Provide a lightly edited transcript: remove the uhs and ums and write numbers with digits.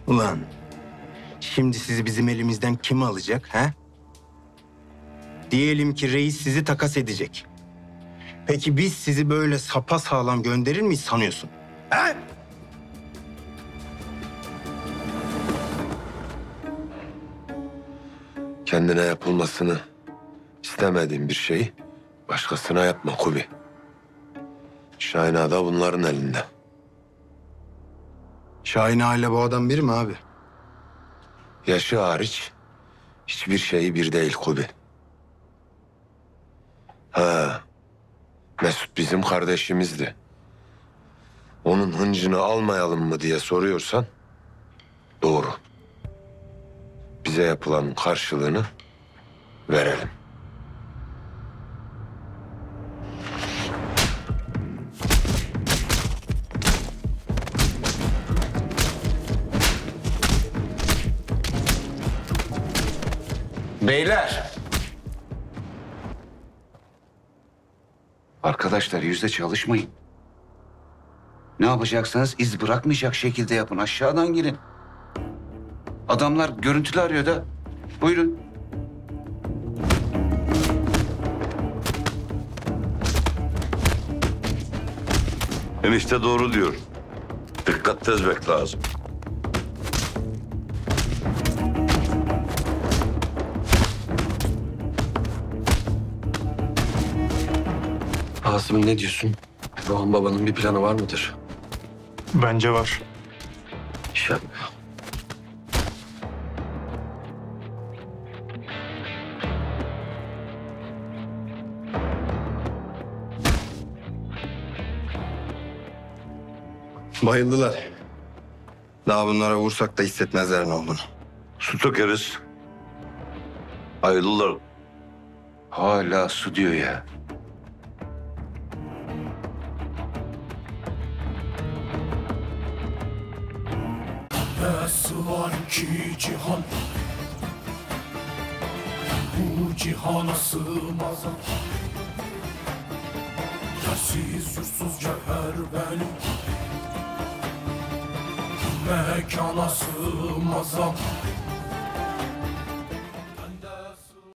Ulan şimdi sizi bizim elimizden kim alacak ha? Diyelim ki reis sizi takas edecek. Peki biz sizi böyle sapasağlam gönderir miyiz sanıyorsun? Ha? Kendine yapılmasını istemediğin bir şeyi başkasına yapma Kubi. Şahin Ağa da bunların elinde. Şahin Ağa bu adam biri mi abi? Yaşı hariç hiçbir şeyi bir değil Kubi. Ha, Mesut bizim kardeşimizdi. Onun hıncını almayalım mı diye soruyorsan doğru. Bize yapılanın karşılığını verelim. Beyler. Arkadaşlar yüzde çalışmayın. Ne yapacaksanız iz bırakmayacak şekilde yapın. Aşağıdan girin. Adamlar görüntülü arıyor da. Buyurun. Enişte doğru diyor. Dikkat ezmek lazım. Asım ne diyorsun? Doğan babanın bir planı var mıdır? Bence var. İnşallah. Bayıldılar. Daha bunlara vursak da hissetmezler ne olduğunu. Su tökeriz. Ayrılırlar. Hala su diyor ya. Nasıl var ki cihan, bu cihana sığmaz. Yersiz yursuz cevher benim, mekana sığmaz.